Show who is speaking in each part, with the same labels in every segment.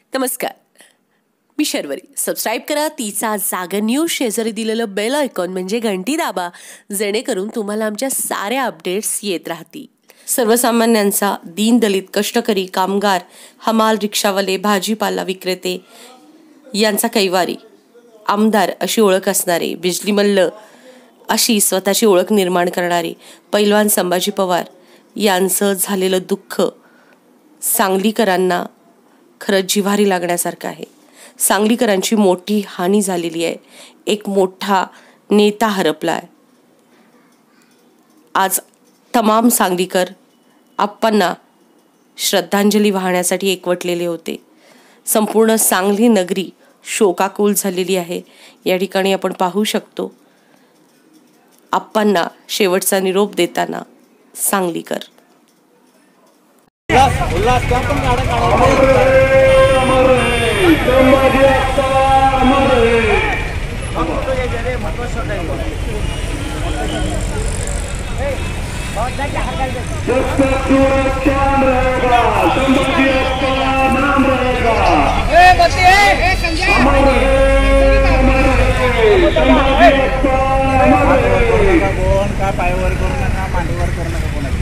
Speaker 1: नमस्कार, मी शर्वरी. सबस्क्राईब करा तिचा जागर न्यूज. शेजारी दिलेलं बेल आयकॉन म्हणजे घंटी दाबा, जेणेकरून तुम्हाला आमच्या साऱ्या अपडेट्स येत राहतील. सर्वसामान्यांचा, दीनदलित, कष्टकरी, कामगार, हमाल, रिक्षावाले, भाजीपाला विक्रेते यांचा कैवारी, आमदार अशी ओळख असणारे, बिजली मल्ल अशी स्वतःची ओळख निर्माण करणारे पैलवान संभाजी पवार यांचं झालेलं दुःख सांगलीकरांना खरंच जिव्हारी लागण्यासारखं आहे. सांगलीकरांची मोठी हानी झालेली आहे. एक मोठा नेता हरपला आहे. आज तमाम सांगलीकर आप्पांना श्रद्धांजली वाहण्यासाठी एकवटलेले होते. संपूर्ण सांगली नगरी शोकाकुल झालेली आहे. या ठिकाणी आपण पाहू शकतो आप्पांना शेवटचा निरोप देताना सांगलीकर.
Speaker 2: काय पायावर करू नका, मांडीवर करू नका कोणाची.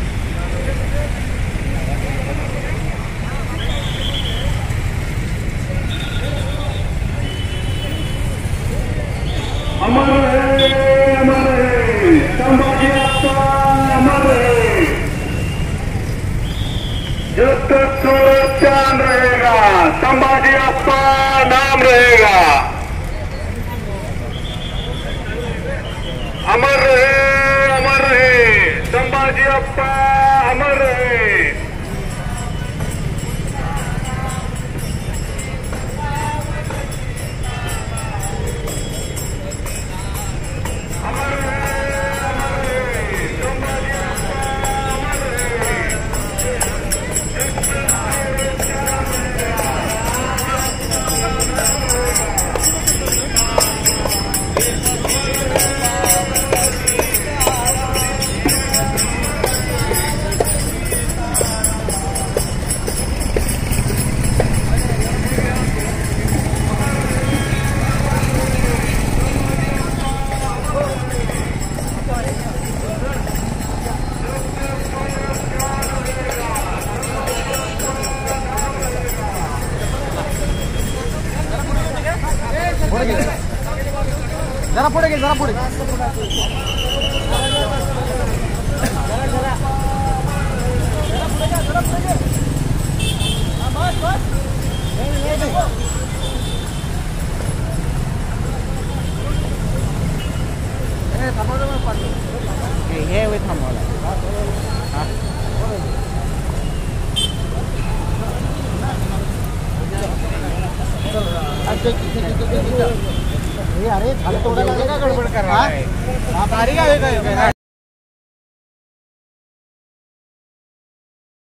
Speaker 3: अमर है संभाजी अप्पा, अमर है. जब तक सूरज चांद रहेगा संभाजी अप्पा नाम रहेगा. अमर है संभाजी अप्पा, अमर है.
Speaker 2: जरा पुढे घे, जरा पुढे. हे वे थांबवला. अरे झालं तोडायला गडबड करा.